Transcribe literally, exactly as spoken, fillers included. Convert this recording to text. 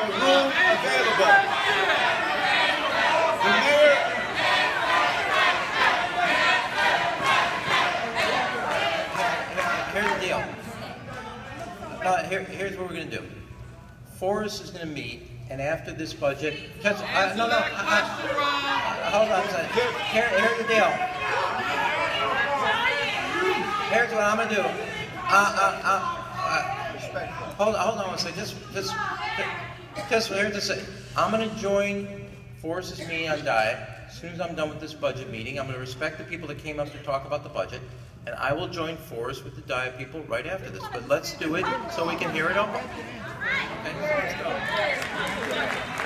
a room available. The mayor, here's the deal. Uh, here, here's what we're going to do. Forrest is going to meet, and after this budget, uh, no, no, uh, uh, hold on a second. Here, here's the deal. Here's what I'm going to do. Uh, uh, uh, uh, hold, hold on a second. Just, just, just here's the thing. I'm going to join Forrest's meeting on Dyett. As soon as I'm done with this budget meeting, I'm going to respect the people that came up to talk about the budget, and I will join Forrest with the Dyett people right after this. But let's do it so we can hear it all. Okay, so let's go.